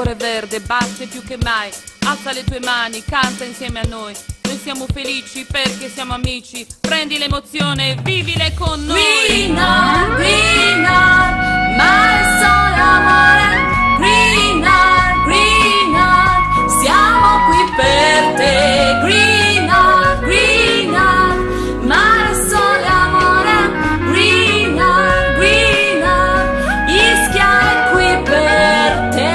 cuore verde batte più che mai. Alza le tue mani, canta insieme a noi. Noi siamo felici perché siamo amici. Prendi l'emozione e vivile con noi. Green Art, mare, sole, amore. Green Art, siamo qui per te. Green Art, mare, sole, amore. Green Art, Ischia è qui per te.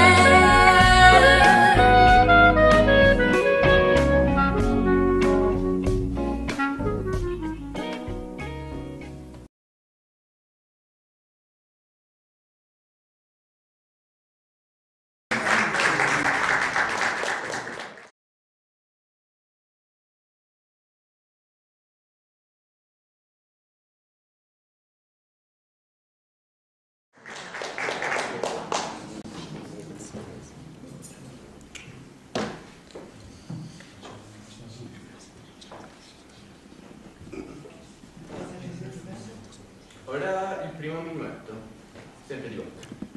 Ora il primo minuetto, sempre di volta.